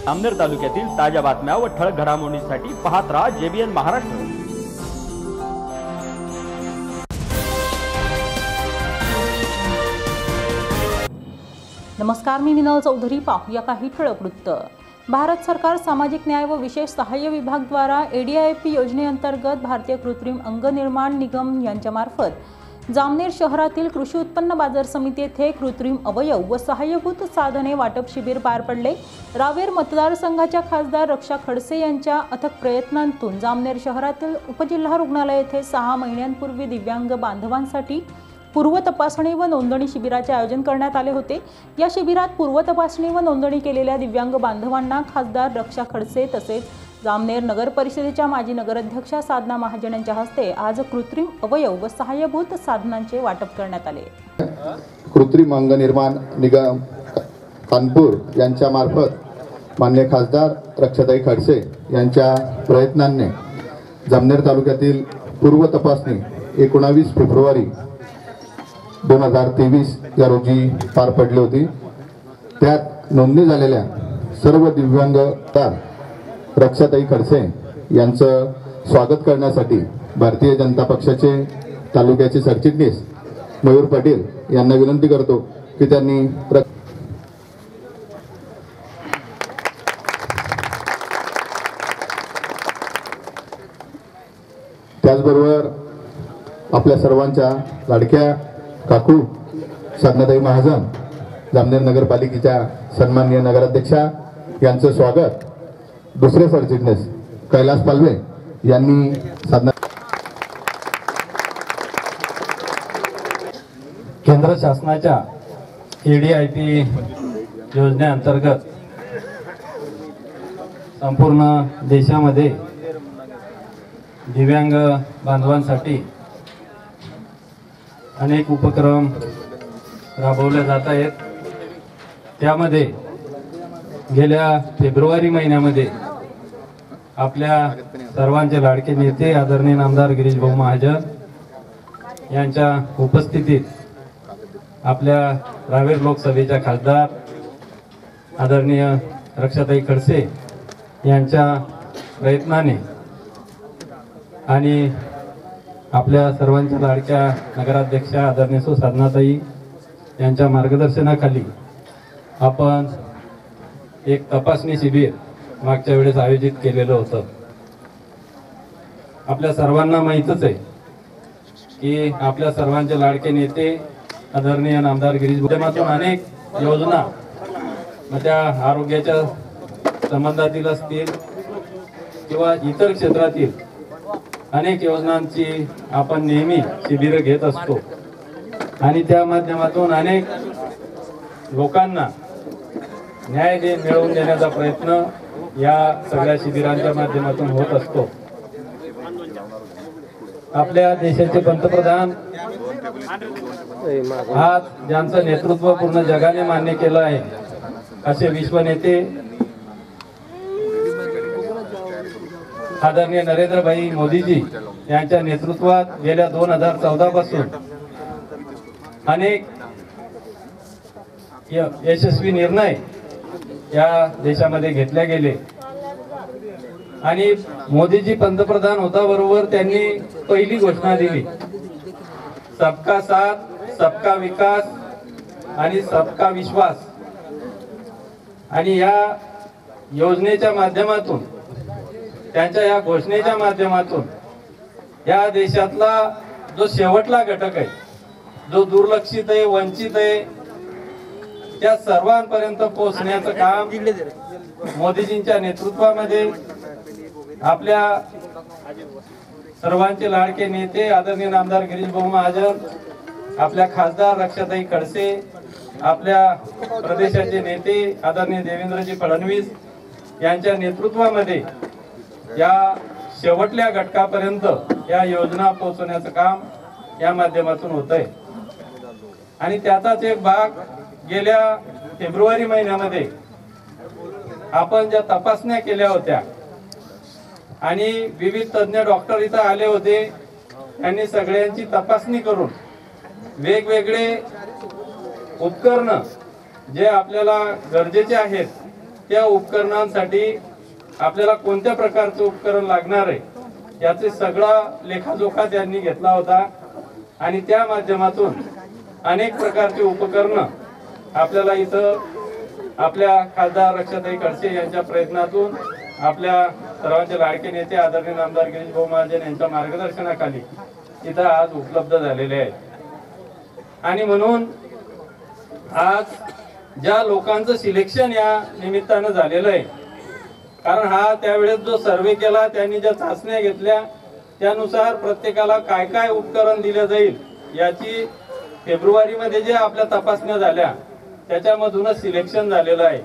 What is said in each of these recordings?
जामनेर तालुक्यातील ताज्या बातम्या व ठळक घडामोडींसाठी पाहत राहा JBN महाराष्ट्र। नमस्कार, मी विनल चौधरी। पाहूया काही ठळक वृत्त। भारत सरकार सामाजिक न्याय व विशेष सहाय्य विभाग द्वारा ADIP योजनेअंतर्गत भारतीय कृत्रिम अंग निर्माण निगम यांच्यामार्फत जामनेर शहरातील कृषी उत्पन्न बाजार समिती येथे कृत्रिम अवयव व सहाय्यभूत साधने वाटप शिबिर पार पडले। रावेर मतदारसंघाच्या खासदार रक्षा खडसे यांच्या अथक प्रयत्नांतून जामनेर शहरातील उपजिल्हा रुग्णालय येथे 6 महिन्यांपूर्वी दिव्यांग बांधवांसाठी पूर्व तपासणी व नोंदणी शिबिराचे आयोजन करण्यात आले होते। या शिबिरात पूर्व तपासणी व नोंदणी केलेल्या दिव्यांग बांधवांना खासदार रक्षा खडसे तसेच जामनेर नगर परिषदेच्या माजी नगराध्यक्षा साधना महाजन यांच्या हस्ते आज कृत्रिम अवयव व सहाय्यभूत साधनांचे वाटप करण्यात आले। कृत्रिम अंग निर्माण निगम कानपूर यांच्या मार्फत माननीय खासदार रक्षाताई खडसे यांच्या प्रयत्नांनी जामनेर तालुक्यातील पूर्व तपासणी 19 फेब्रुवारी 2023 या रोजी पार पडली होती। त्यात नोंदणी झालेल्या सर्व दिव्यांग रक्षाताई खडसे यांचं स्वागत करण्यासाठी भारतीय जनता पक्षाचे तालुक्याचे सरचिटणीस मयूर पाटील यांना विनंती करतो की त्यांनी त्याचबरोबर आपल्या सर्वांच्या लाडक्या काकू साधनाताई महाजन जामनेर नगरपालिकेच्या सन्माननीय नगराध्यक्षा यांचं स्वागत दुसरे सरचिटणीस कैलास पालवे यांनी साधना। केंद्र शासनाच्या ADIP योजनेअंतर्गत संपूर्ण देशामध्ये दिव्यांग बांधवांसाठी अनेक उपक्रम राबवले जात आहेत। त्यामध्ये गेल्या फेब्रुवारी महिन्यामध्ये आपल्या सर्वांचे लाडके नेते आदरणीय आमदार गिरीश भाऊ महाजन यांच्या उपस्थितीत आपल्या रावेर लोकसभेच्या खासदार आदरणीय रक्षाताई खडसे यांच्या प्रयत्नाने आणि आपल्या सर्वांच्या लाडक्या नगराध्यक्षा आदरणीय साधनाताई यांच्या मार्गदर्शनाखाली आपण एक तपासणी शिबिर मागच्या वेळेस आयोजित केलेलं होतं। आपल्या सर्वांना माहीतच आहे की आपल्या सर्वांचे लाडके नेते आदरणीय आमदार गिरीश माध्यमातून अनेक योजना त्या आरोग्याच्या संबंधातील असतील किंवा इतर क्षेत्रातील अनेक योजनांची आपण नेहमी शिबिर घेत असतो आणि त्या माध्यमातून अनेक लोकांना न्याय मिळवून देण्याचा प्रयत्न या सगळ्या शिबिरांच्या माध्यमातून होत असतो। आपल्या देशाचे पंतप्रधान आज ज्यांचं नेतृत्व पूर्ण जगाने मान्य केलं आहे असे विश्व नेते आदरणीय नरेंद्रभाई मोदीजी यांच्या नेतृत्वात गेल्या 2014 पासून अनेक यशस्वी निर्णय या देशामध्ये घेतले गेले आणि मोदीजी पंतप्रधान होता बरोबर त्यांनी पहिली घोषणा दिली, सबका साथ सबका विकास आणि सबका विश्वास। आणि या योजनेच्या माध्यमातून त्यांच्या या घोषणेच्या माध्यमातून या देशातला जो शेवटला घटक आहे, जो दुर्लक्षित आहे, वंचित आहे, त्या सर्वांपर्यंत पोहोचण्याचं काम मोदीजींच्या नेतृत्वामध्ये आपल्या सर्वांचे लाडके नेते आदरणीय आमदार गिरीश भाऊ महाजन, आपल्या खासदार रक्षाताई खडसे, आपल्या प्रदेशाचे नेते आदरणीय देवेंद्रजी फडणवीस यांच्या नेतृत्वामध्ये या शेवटल्या घटकापर्यंत या योजना पोहोचवण्याचं काम या माध्यमातून होतंय। आणि त्याचाच एक भाग गेल्या फेब्रुवारी महिन्यामध्ये आपण ज्या तपासण्या केल्या होत्या आणि विविध तज्ञ डॉक्टर इथं आले होते, त्यांनी सगळ्यांची तपासणी करून वेगवेगळे उपकरण जे आपल्याला गरजेचे आहेत त्या उपकरणांसाठी आपल्याला कोणत्या प्रकारचं उपकरण लागणार आहे याचे सगळा लेखाजोखा त्यांनी घेतला होता आणि त्या माध्यमातून अनेक प्रकारचे उपकरणं आपल्याला इथं आपल्या खासदार रक्षाताई खडसे यांच्या प्रयत्नातून आपल्या सर्वांचे लाडके नेते आदरणीय आमदार गिरीश भाऊ महाजन यांच्या मार्गदर्शनाखाली इथं आज उपलब्ध झालेले आहेत। आणि म्हणून आज ज्या लोकांचं सिलेक्शन या निमित्तानं झालेलं आहे, कारण हा त्यावेळेस जो सर्वे केला त्यांनी ज्या चाचण्या घेतल्या त्यानुसार प्रत्येकाला काय काय उपकरण दिले जाईल याची फेब्रुवारीमध्ये जे आपल्या तपासण्या झाल्या त्याच्यामधूनच सिलेक्शन झालेलं आहे।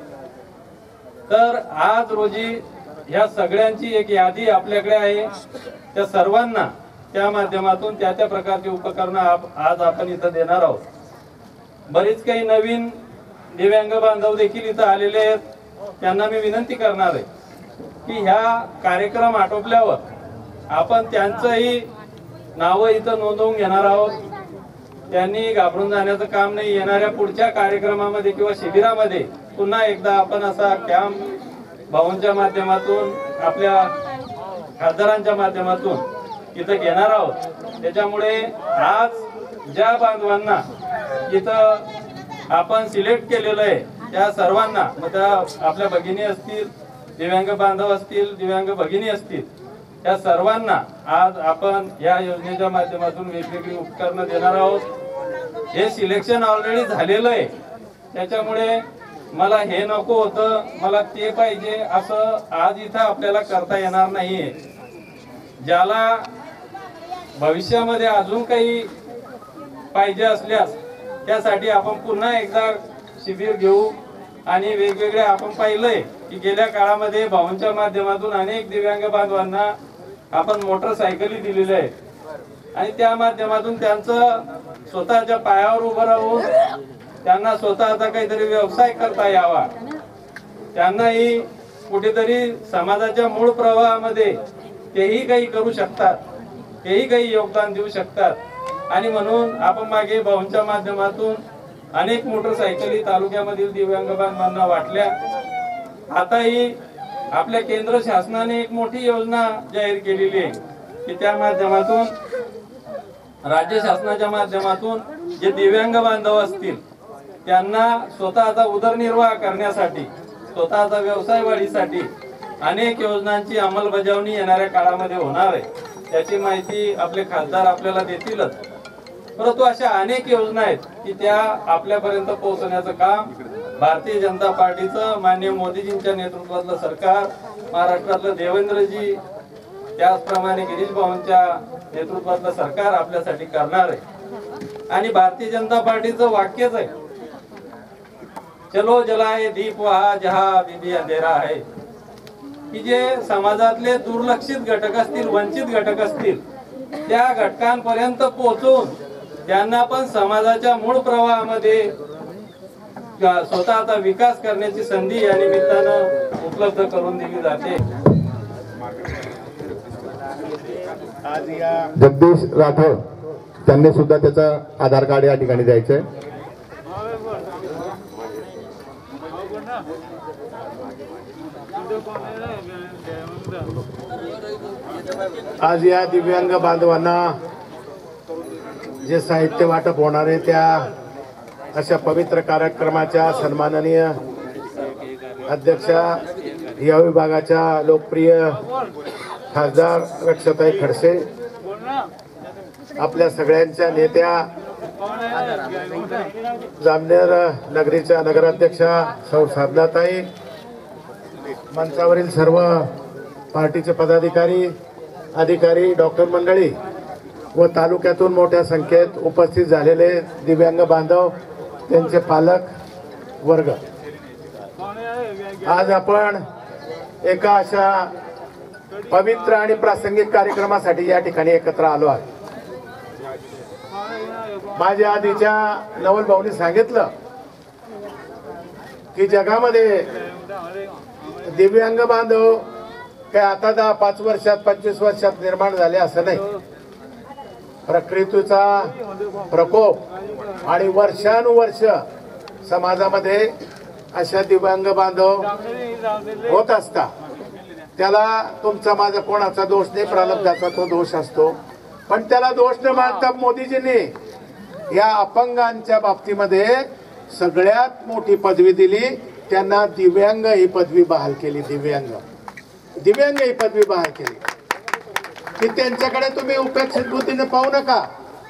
तर आज रोजी ह्या सगळ्यांची एक यादी आपल्याकडे आहे, त्या सर्वांना त्या माध्यमातून त्या त्या प्रकारची उपकरणं आज आपण इथं देणार आहोत। बरीच काही नवीन दिव्यांग बांधव देखील इथं आलेले आहेत, त्यांना मी विनंती करणार आहे की ह्या कार्यक्रम आटोपल्यावर आपण त्यांचंही नावं इथं नोंदवून घेणार आहोत। त्यांनी घाबरून जाण्याचं काम नाही। येणाऱ्या पुढच्या कार्यक्रमामध्ये किंवा शिबिरामध्ये पुन्हा एकदा आपण असा कॅम्प भाऊंच्या माध्यमातून आपल्या खासदारांच्या माध्यमातून इथं घेणार आहोत। त्याच्यामुळे आज ज्या बांधवांना इथं आपण सिलेक्ट केलेलं आहे त्या सर्वांना, मग त्या आपल्या भगिनी असतील, दिव्यांग बांधव असतील, दिव्यांग भगिनी असतील, त्या सर्वांना आज आपण या योजनेच्या माध्यमातून वेगवेगळी उपकरणं देणार आहोत। हे सिलेक्शन ऑलरेडी झालेलं आहे, त्याच्यामुळे मला हे नको होतं, मला ते पाहिजे असं आज इथं आपल्याला करता येणार नाहीये। ज्याला भविष्यामध्ये अजून काही पाहिजे असल्यास त्यासाठी आपण पुन्हा एकदा शिबिर घेऊ आणि वेगवेगळे आपण पाहिलंय की गेल्या काळामध्ये भाऊंच्या माध्यमातून अनेक दिव्यांग बांधवांना आपण मोटरसायकली दिलेल्या आहेत आणि त्या माध्यमातून त्यांचं स्वतःच्या पायावर उभं राहून त्यांना स्वतःचा काहीतरी व्यवसाय करता यावा, त्यांनाही कुठेतरी समाजाच्या मूळ प्रवाहामध्ये तेही काही करू शकतात, तेही काही योगदान देऊ शकतात। आणि म्हणून आपण मागे भाऊंच्या माध्यमातून अनेक मोटरसायकली तालुक्यामधील दिव्यांग बांधवांना वाटल्या। आताही आपल्या केंद्र शासनाने एक मोठी योजना जाहीर केलेली आहे की त्या माध्यमातून राज्य शासनाच्या माध्यमातून जे दिव्यांग बांधव असतील त्यांना स्वतःचा उदरनिर्वाह करण्यासाठी, स्वतःचा व्यवसाय वाढीसाठी अनेक योजनांची अंमलबजावणी येणाऱ्या काळामध्ये होणार आहे। त्याची माहिती आपले खासदार आपल्याला देतीलच, परंतु अशा अनेक योजना आहेत की त्या आपल्यापर्यंत पोहोचण्याचं काम भारतीय जनता पार्टीचं माननीय मोदीजींच्या नेतृत्वातलं सरकार, महाराष्ट्रातलं देवेंद्रजी, त्याचप्रमाणे गिरीश भाऊंच्या नेतृत्वातलं सरकार आपल्यासाठी करणार आहे। आणि भारतीय जनता पार्टीचं वाक्यच आहे, चलो जलाए दीप वहा जहा बीबी अंधेरा है, की जे समाजातले दुर्लक्षित घटक असतील, वंचित घटक असतील, त्या घटकांपर्यंत पोहोचून त्यांना पण समाजाच्या मूळ प्रवाहामध्ये स्वतःचा विकास करण्याची संधी या निमित्तानं उपलब्ध करून दिली जाते। जगदीश राठोड त्यांनी सुद्धा त्याचं आधार कार्ड या ठिकाणी द्यायचंय। आज या दिव्यांग बांधवांना जे साहित्य वाटप होणार आहे त्या अशा पवित्र कार्यक्रमाच्या सन्माननीय अध्यक्षा, या विभागाच्या लोकप्रिय खासदार रक्षाताई खडसे, आपल्या सगळ्यांच्या नेत्या, जामनेर नगरीच्या नगराध्यक्षा सौ साधनाताई, मंचावरील सर्व पार्टीचे पदाधिकारी, अधिकारी, डॉक्टर मंडळी व तालुक्यातून मोठ्या संख्येत उपस्थित झालेले दिव्यांग बांधव, त्यांचे पालक वर्ग, आज आपण एका अशा पवित्र आणि प्रासंगिक कार्यक्रमासाठी या ठिकाणी एकत्र आलो आहोत। माझ्या आधीच्या नवल भाऊंनी सांगितलं की जगामध्ये दिव्यांग बांधव काय आता 10-5 वर्षात 25 वर्षात निर्माण झाले असं नाही। प्रकृतीचा प्रकोप आणि वर्षानुवर्ष समाजामध्ये अशा दिव्यांग बांधव होत असता, त्याला तुमचा माझा कोणाचा दोष नाही, प्रारब्धाचा तो दोष असतो. पण त्याला दोष न मानता मोदीजींनी या अपंगांच्या बाबतीमध्ये सगळ्यात मोठी पदवी दिली. त्यांना दिव्यांग ही पदवी बहाल केली. दिव्यांग ही पदवी बहाल केली की त्यांच्याकडे तुम्ही उपेक्षित बुद्धीने पाहू नका.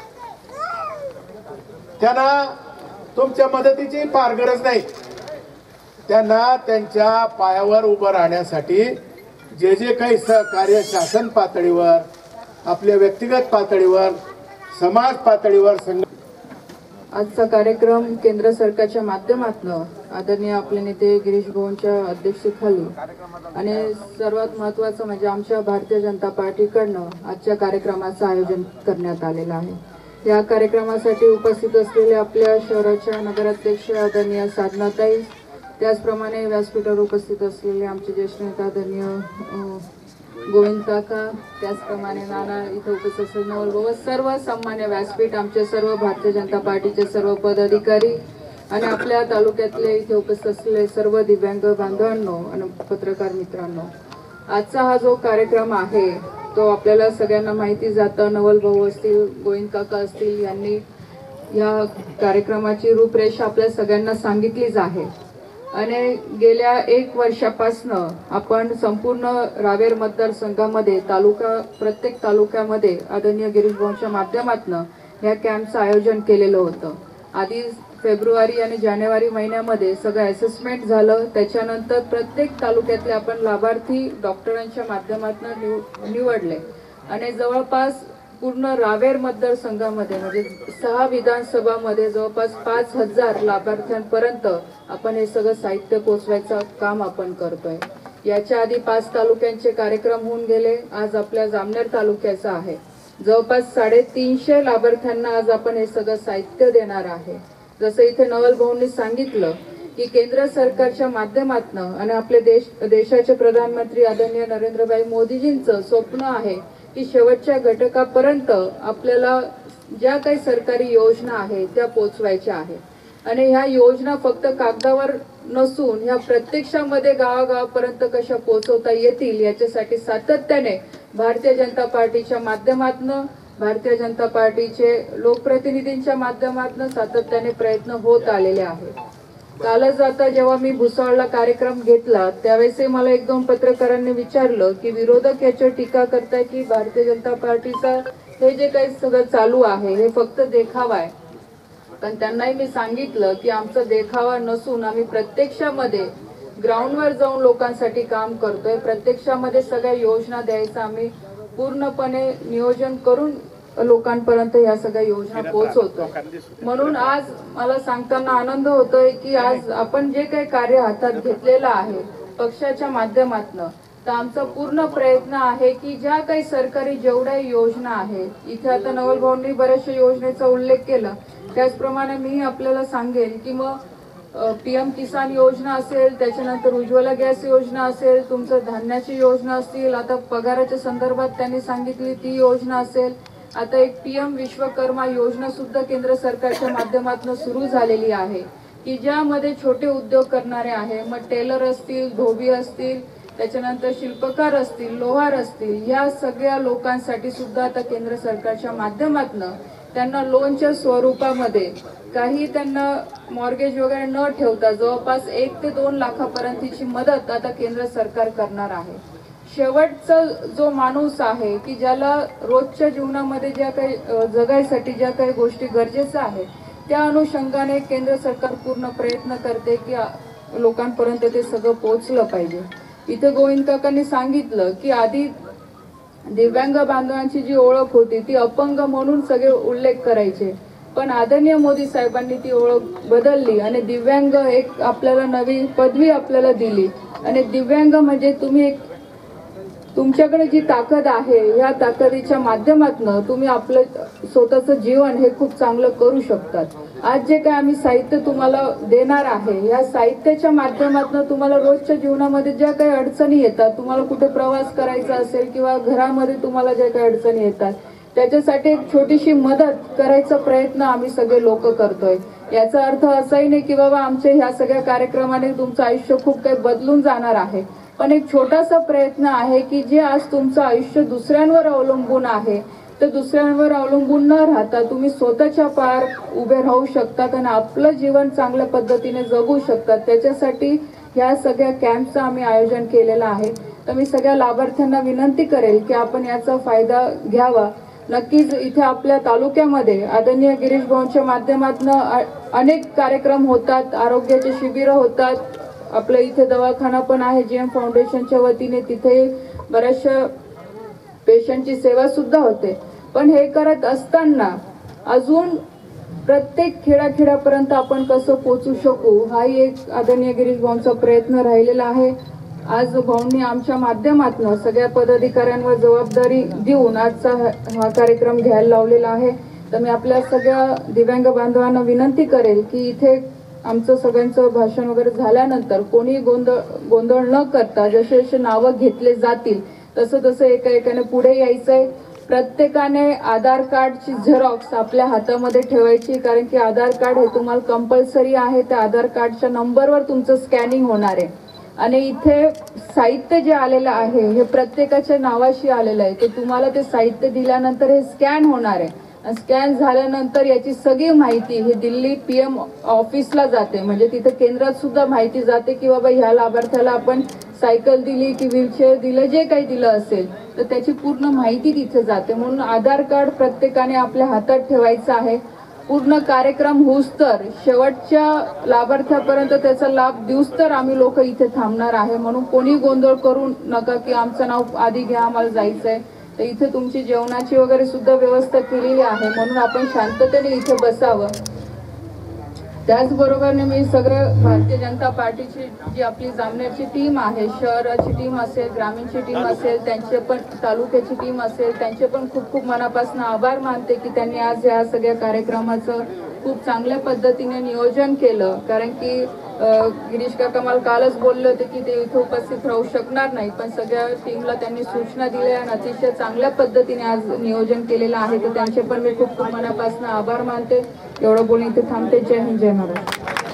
त्यांना तुमच्या मदतीची फार गरज नाही. त्यांना त्यांच्या पायावर उभं राहण्यासाठी जे जे काही सहकार्य शासन पातळीवर, आपल्या व्यक्तिगत पातळीवर, समाज पातळीवर आजचा कार्यक्रम केंद्र सरकारच्या माध्यमातून आदरणीय आपले नेते गिरीश भाऊंच्या अध्यक्षतेखाली आणि सर्वात महत्त्वाचं म्हणजे आमच्या भारतीय जनता पार्टीकडनं आजच्या कार्यक्रमाचं आयोजन करण्यात आलेलं आहे. या कार्यक्रमासाठी उपस्थित असलेले आपल्या शहराच्या नगराध्यक्ष आदरणीय साधनाताई, त्याचप्रमाणे व्यासपीठावर उपस्थित असलेले आमचे ज्येष्ठ नेते आदरणीय गोविंद काका, त्याचप्रमाणे नाना इथे उपस्थित असलेले नवल भाऊ, सर्व सन्मान्य व्यासपीठ, आमचे सर्व भारतीय जनता पार्टीचे सर्व पदाधिकारी आणि आपल्या तालुक्यातले इथे उपस्थित असलेले सर्व दिव्यांग बांधवांनो आणि पत्रकार मित्रांनो, आजचा हा जो कार्यक्रम आहे तो आपल्याला सगळ्यांना माहिती जातं. नवल भाऊ असतील, गोविंद काका असतील, यांनी या कार्यक्रमाची रूपरेषा आपल्या सगळ्यांना सांगितलीच आहे. आणि गेल्या 1 वर्षापासून आपण संपूर्ण रावेर मतदारसंघामध्ये प्रत्येक तालुक्यामध्ये आदरणीय गिरीश भाऊंच्या माध्यमातून या कॅम्पचं आयोजन केलेलं होतं. आधी फेब्रुवारी आणि जानेवारी महिन्यामध्ये सगळं असेसमेंट झालं. त्याच्यानंतर प्रत्येक तालुक्यातले आपण लाभार्थी डॉक्टरांच्या माध्यमातून निवडले आणि जवळपास पूर्ण रावेर मतदारसंघामध्ये म्हणजे 6 विधानसभामध्ये जवळपास 5000 लाभार्थ्यांपर्यंत आपण हे सगळं साहित्य पोचवायचं काम आपण करतोय. याच्या आधी 5 तालुक्यांचे कार्यक्रम होऊन गेले. आज आपल्या जामनेर तालुक्याचा आहे. जवळपास 350 लाभार्थ्यांना आज आपण हे सगळं साहित्य देणार आहे. जसं इथे नवल भाऊंनी सांगितलं की केंद्र सरकारच्या माध्यमातून आणि आपले देशाचे प्रधानमंत्री आदरणीय नरेंद्रभाई मोदीजींचं स्वप्न आहे की शेवटच्या घटकापर्यंत आपल्याला ज्या काही सरकारी योजना आहेत त्या पोचवायच्या आहेत आणि ह्या योजना फक्त कागदावर नसून ह्या प्रत्यक्षामध्ये गावागावापर्यंत कशा पोचवता येतील याच्यासाठी सातत्याने भारतीय जनता पार्टीच्या माध्यमातून, भारतीय जनता पार्टीचे लोकप्रतिनिधींच्या माध्यमातून सातत्याने प्रयत्न होत आलेले आहेत. कालच आता जेव्हा मी भुसावळला कार्यक्रम घेतला त्यावेळेस मला 1-2 पत्रकारांनी विचारलं की विरोधक याच्यावर टीका करताय की भारतीय जनता पार्टीचा हे जे काही सगळं चालू आहे हे फक्त देखावा आहे. पण त्यांनाही मी सांगितलं की आमचा देखावा नसून आम्ही प्रत्यक्षामध्ये ग्राउंडवर जाऊन लोकांसाठी काम करतोय. प्रत्यक्षामध्ये सगळ्या योजना द्यायचा आम्ही पूर्णपणे नियोजन करून लोकांपर्यंत या सगळ्या योजना पोहोचवतो. म्हणून आज मला सांगताना आनंद होतोय की आज आपण जे काही कार्य हातात घेतलेलं आहे पक्षाच्या माध्यमातून, तर आमचा पूर्ण प्रयत्न आहे की ज्या काही सरकारी जेवढ्या योजना आहेत, इथे आता नवल भाऊंनी बऱ्याचशा योजनेचा उल्लेख केला, त्याचप्रमाणे मी आपल्याला सांगेन की मग PM किसान योजना असेल, त्याच्यानंतर उज्ज्वला गॅस योजना असेल, तुमचं धान्याची योजना असतील, आता पगाराच्या संदर्भात त्यांनी सांगितली ती योजना असेल, आता एक PM विश्वकर्मा योजना सुद्धा केंद्र सरकारच्या माध्यमातून सुरू झालेली आहे की ज्यामध्ये छोटे उद्योग करणारे आहे, मग टेलर असतील, धोबी असतील, त्याच्यानंतर शिल्पकार असतील, लोहार असतील, या सगळ्या लोकांसाठी सुद्धा आता केंद्र सरकारच्या माध्यमातून त्यांना लोनच्या स्वरूपामध्ये काही त्यांना मॉर्गेज वगैरे न ठेवता जवळपास 1 ते 2 लाखापर्यंतची मदत आता केंद्र सरकार करणार आहे. शेवटचा जो माणूस आहे की ज्याला रोजच्या जीवनामध्ये ज्या काही जगायसाठी ज्या काही गोष्टी गरजेच्या आहेत त्या अनुषंगाने केंद्र सरकार पूर्ण प्रयत्न करते की लोकांपर्यंत ते सगळं पोहोचलं पाहिजे. इथे गोविंद काकांनी सांगितलं की आधी दिव्यांग बांधवांची जी ओळख होती ती अपंग म्हणून सगळे उल्लेख करायचे, पण आदरणीय मोदी साहेबांनी ती ओळख बदलली आणि दिव्यांग एक आपल्याला नवी पदवी आपल्याला दिली. आणि दिव्यांग म्हणजे तुम्ही एक तुमच्याकडे जी ताकद आहे या ताकदीच्या माध्यमातून तुम्ही आपलं स्वतःचं जीवन हे खूप चांगलं करू शकतात. आज जे काय आम्ही साहित्य तुम्हाला देणार आहे या साहित्याच्या माध्यमातून तुम्हाला रोजच्या जीवनामध्ये ज्या काही अडचणी येतात, तुम्हाला कुठे प्रवास करायचा असेल किंवा घरामध्ये तुम्हाला ज्या काही अडचणी येतात त्याच्यासाठी एक छोटीशी मदत करायचा प्रयत्न आम्ही सगळे लोक करतोय. याचा अर्थ असाही नाही की बाबा आमच्या ह्या सगळ्या कार्यक्रमाने तुमचं आयुष्य खूप काही बदलून जाणार आहे, पण एक छोटासा प्रयत्न आहे की जे आज तुमचं आयुष्य दुसऱ्यांवर अवलंबून आहे तर दुसऱ्यांवर अवलंबून न राहता तुम्ही स्वतःच्या पायावर उभे राहू शकतात आणि आपलं जीवन चांगल्या पद्धतीने जगू शकतात. त्याच्यासाठी ह्या सगळ्या कॅम्पचं आम्ही आयोजन केलेलं आहे. तर मी सगळ्या लाभार्थ्यांना विनंती करेल की आपण याचा फायदा घ्यावा. नक्कीच इथे आपल्या तालुक्यामध्ये आदरणीय गिरीश भाऊंच्या माध्यमातून अनेक कार्यक्रम होतात, आरोग्याचे शिबिरं होतात. आपल्या इथे दवाखाना पण आहे GM फाउंडेशनच्या वतीने, तिथे बऱ्याचशा पेशंटची सेवा सुद्धा होते. पण हे करत असताना अजून प्रत्येक खेड्यापर्यंत आपण कसं पोहोचू शकू हाही एक आदरणीय गिरीश भाऊंचा प्रयत्न राहिलेला आहे. आज भाऊंनी आमच्या माध्यमातून सगळ्या पदाधिकाऱ्यांवर जबाबदारी देऊन आजचा हा कार्यक्रम घ्यायला लावलेला आहे. तर मी आपल्या सगळ्या दिव्यांग बांधवांना विनंती करेल की इथे आमचं सगळ्यांचं भाषण वगैरे झाल्यानंतर कोणी गोंधळ न करता जसे जसे नावं घेतले जातील तसं एकाने पुढे यायचंय. प्रत्येकाने आधार कार्डची झेरॉक्स आपल्या हातामध्ये ठेवायची, कारण की आधार कार्ड हे तुम्हाला कंपल्सरी आहे. त्या आधार कार्डच्या नंबरवर तुमचं स्कॅनिंग होणार आहे. आणि इथे साहित्य जे आलेलं आहे हे प्रत्येकाच्या नावाशी आलेलं आहे. तर तुम्हाला ते साहित्य दिल्यानंतर हे स्कॅन होणार आहे. स्कॅन झाल्यानंतर याची सगळी माहिती ही दिल्ली PM ऑफिसला जाते, म्हणजे तिथे केंद्रात सुद्धा माहिती जाते की बाबा ह्या लाभार्थ्याला आपण सायकल दिली की व्हीलचेअर दिलं, जे काही दिलं असेल तर त्याची पूर्ण माहिती तिथे जाते. म्हणून आधार कार्ड प्रत्येकाने आपल्या हातात ठेवायचं आहे. पूर्ण कार्यक्रम होऊस तर शेवटच्या लाभार्थ्यापर्यंत त्याचा लाभ देऊस तर आम्ही लोक इथे थांबणार आहे. म्हणून कोणी गोंधळ करू नका की आमचं नाव आधी घ्या, आम्हाला जायचंय. तर इथे तुमची जेवणाची वगैरे सुद्धा व्यवस्था केलेली आहे, म्हणून आपण शांततेने इथे बसावं. त्याचबरोबरने मी सगळं भारतीय जनता पार्टीची जी आपली जामनेरची टीम आहे, शहराची टीम असेल, ग्रामीणची टीम असेल, त्यांचे पण तालुक्याची टीम असेल, त्यांचे पण खूप खूप मनापासून आभार मानते की त्यांनी आज या सगळ्या कार्यक्रमाचं खूप चांगल्या पद्धतीने नियोजन केलं. कारण की गिरीश काका मला कालच बोलले होते की ते इथे उपस्थित राहू शकणार नाही, पण सगळ्या टीमला त्यांनी सूचना दिल्या आणि अतिशय चांगल्या पद्धतीने आज नियोजन केलेलं आहे. तर त्यांचे पण मी खूप खूप मनापासून आभार मानते. एवढं बोलून इथे थांबते. जय हिंद, जय महाराष्ट्र.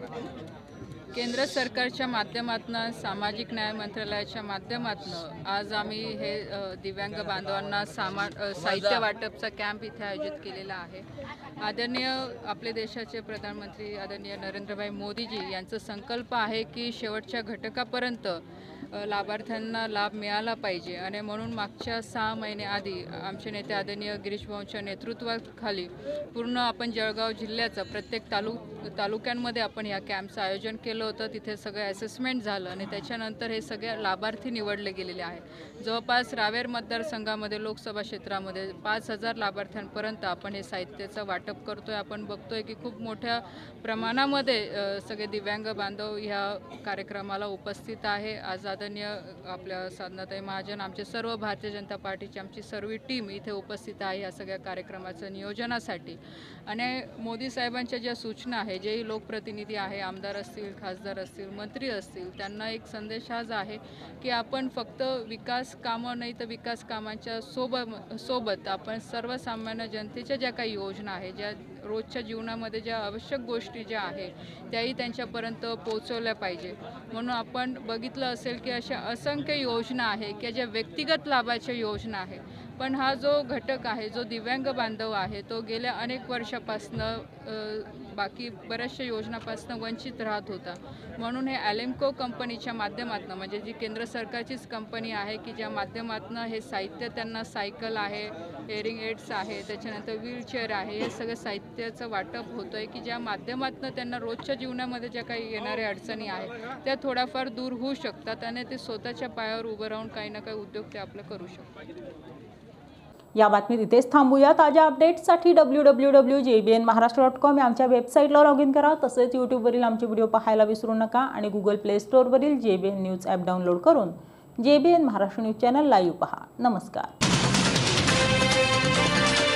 केंद्र सरकारच्या माध्यमातून, सामाजिक न्याय मंत्रालयाच्या माध्यमातून आज आम्ही हे दिव्यांग बांधवांना साहित्य वाटपचा कॅम्प इथे आयोजित केलेला आहे. आदरणीय आपले देशाचे प्रधानमंत्री आदरणीय नरेंद्रभाई मोदीजी यांचा संकल्प आहे की शेवटच्या घटकापर्यंत लाभार्थ्यांना लाभ मिळाला पाहिजे आणि म्हणून मागच्या 6 महिने आधी आमचे नेते आदरणीय गिरीश भाऊंच्या नेतृत्वाखाली पूर्ण आपण जळगाव जिल्ह्याचं प्रत्येक तालुक्यांमध्ये आपण या कॅम्पचं आयोजन केलं होतं. तिथे सगळं असेसमेंट झालं आणि त्याच्यानंतर हे सगळे लाभार्थी निवडले गेलेले आहेत. जवळपास रावेर मतदारसंघामध्ये लोकसभा क्षेत्रामध्ये 5000 लाभार्थ्यांपर्यंत आपण हे साहित्याचं वाटप करतोय. आपण बघतोय की खूप मोठ्या प्रमाणामध्ये सगळे दिव्यांग बांधव ह्या कार्यक्रमाला उपस्थित आहे. आज आदरणीय आपल्या साधनाताई महाजन, आमचे सर्व भारतीय जनता पार्टीची आमची सर्व टीम इथे उपस्थित आहे या सगळ्या कार्यक्रमाचं नियोजनासाठी. आणि मोदी साहेबांच्या ज्या सूचना आहे, जेही लोकप्रतिनिधी आहे, आमदार असतील, खासदार असतील, मंत्री असतील, त्यांना एक संदेश हाच आहे की आपण फक्त विकास कामं नाही तर विकास कामांच्या सोबत आपण सर्वसामान्य जनतेच्या ज्या काही योजना आहे, ज्या रोजच्या जीवनामध्ये ज्या आवश्यक गोष्टी ज्या आहे त्याही त्यांच्यापर्यंत पोहोचवल्या पाहिजे. म्हणून आपण बघितलं असेल की अशा असंख्य योजना आहे की ज्या व्यक्तिगत लाभाच्या योजना आहे, पण हा जो घटक आहे, जो दिव्यांग बांधव आहे, तो गेल्या अनेक वर्षापासनं बाकी बऱ्याचशा योजनापासून वंचित राहत होता. म्हणून हे ॲलेम्को कंपनीच्या माध्यमातून, म्हणजे जी केंद्र सरकारचीच कंपनी आहे की ज्या माध्यमातून हे साहित्य त्यांना सायकल आहे, हेअरिंग एड्स आहे, त्याच्यानंतर व्हीलचेअर आहे, हे सगळं साहित्याचं वाटप होतं आहे की ज्या माध्यमातून त्यांना रोजच्या जीवनामध्ये ज्या काही येणाऱ्या अडचणी आहेत त्या थोड्याफार दूर होऊ शकतात आणि ते स्वतःच्या पायावर उभं राहून काही ना काही उद्योग ते आपलं करू शकतात. या बातमीत इथेच थांबूया. ताज्या अपडेट्ससाठी www.jbnmaharashtra.com या आमच्या वेबसाईटला लॉग इन करा. तसेच यूट्यूबवरील आमचे व्हिडिओ पाहायला विसरू नका आणि गुगल प्ले स्टोअरवरील JBN न्यूज ॲप डाउनलोड करून JBN Maharashtra news channel live पहा. नमस्कार.